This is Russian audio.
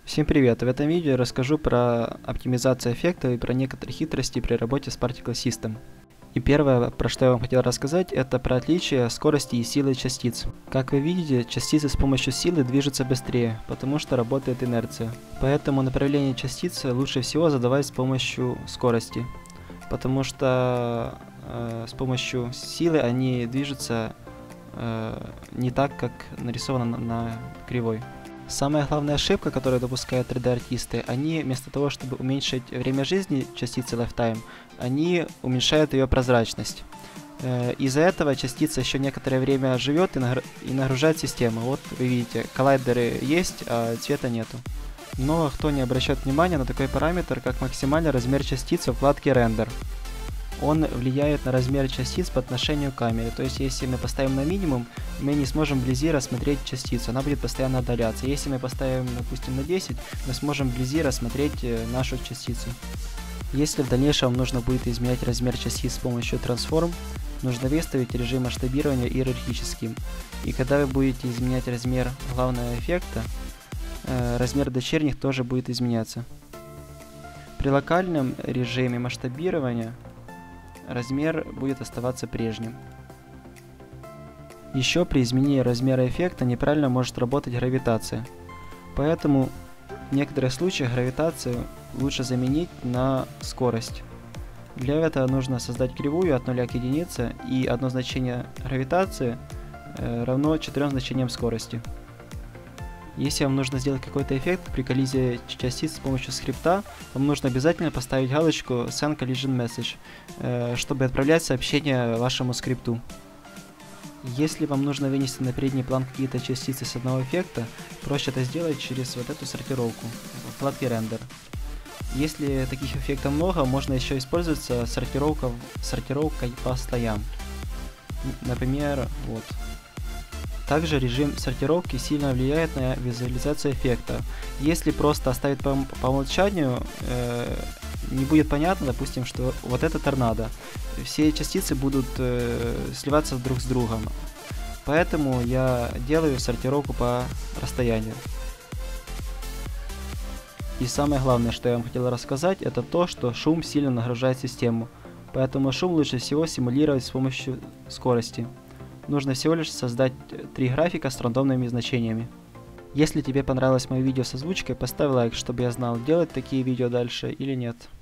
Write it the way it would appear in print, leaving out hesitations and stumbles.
Всем привет! В этом видео я расскажу про оптимизацию эффектов и про некоторые хитрости при работе с Particle System. И первое, про что я вам хотел рассказать, это про отличие скорости и силы частиц. Как вы видите, частицы с помощью силы движутся быстрее, потому что работает инерция. Поэтому направление частицы лучше всего задавать с помощью скорости, потому что с помощью силы они движутся не так, как нарисовано на кривой. Самая главная ошибка, которую допускают 3D-артисты, они вместо того, чтобы уменьшить время жизни частицы Lifetime, они уменьшают ее прозрачность. Из-за этого частица еще некоторое время живет и нагружает систему. Вот вы видите, коллайдеры есть, а цвета нету. Много кто не обращает внимания на такой параметр, как максимальный размер частицы в вкладке Render. Он влияет на размер частиц по отношению к камере. То есть, если мы поставим на минимум, мы не сможем вблизи рассмотреть частицу, она будет постоянно отдаляться. Если мы поставим, допустим, на 10, мы сможем вблизи рассмотреть нашу частицу. Если в дальнейшем нужно будет изменять размер частиц с помощью Transform, нужно выставить режим масштабирования иерархическим. И когда вы будете изменять размер главного эффекта, размер дочерних тоже будет изменяться. При локальном режиме масштабирования размер будет оставаться прежним. Еще при изменении размера эффекта неправильно может работать гравитация. Поэтому в некоторых случаях гравитацию лучше заменить на скорость. Для этого нужно создать кривую от 0 к 1, и одно значение гравитации равно 4 значениям скорости. Если вам нужно сделать какой-то эффект при коллизии частиц с помощью скрипта, вам нужно обязательно поставить галочку Send Collision Message, чтобы отправлять сообщение вашему скрипту. Если вам нужно вынести на передний план какие-то частицы с одного эффекта, проще это сделать через вот эту сортировку в вкладке Render. Если таких эффектов много, можно еще использовать сортировкой по слоям. Например, вот. Также режим сортировки сильно влияет на визуализацию эффекта. Если просто оставить по умолчанию, не будет понятно, допустим, что вот это торнадо. Все частицы будут сливаться друг с другом. Поэтому я делаю сортировку по расстоянию. И самое главное, что я вам хотел рассказать, это то, что шум сильно нагружает систему. Поэтому шум лучше всего симулировать с помощью скорости. Нужно всего лишь создать 3 графика с рандомными значениями. Если тебе понравилось мое видео с озвучкой, поставь лайк, чтобы я знал, делать такие видео дальше или нет.